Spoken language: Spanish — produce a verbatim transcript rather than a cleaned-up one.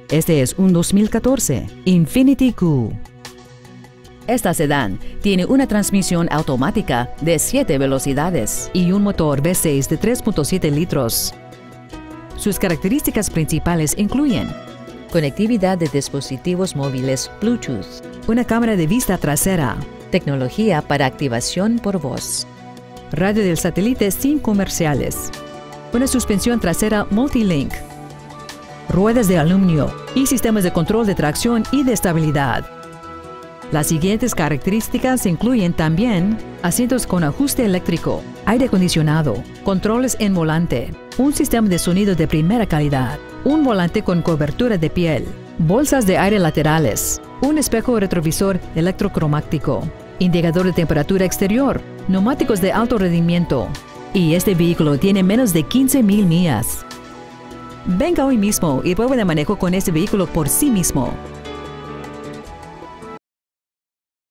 Este es un dos mil catorce Infiniti Q. Esta sedán tiene una transmisión automática de siete velocidades y un motor V seis de tres punto siete litros. Sus características principales incluyen conectividad de dispositivos móviles Bluetooth, una cámara de vista trasera, tecnología para activación por voz, radio del satélite sin comerciales, una suspensión trasera Multilink, ruedas de aluminio y sistemas de control de tracción y de estabilidad. Las siguientes características incluyen también asientos con ajuste eléctrico, aire acondicionado, controles en volante, un sistema de sonido de primera calidad, un volante con cobertura de piel, bolsas de aire laterales, un espejo retrovisor electrocromático, indicador de temperatura exterior, neumáticos de alto rendimiento. Y este vehículo tiene menos de quince mil millas. Venga hoy mismo y pruebe de manejo con este vehículo por sí mismo.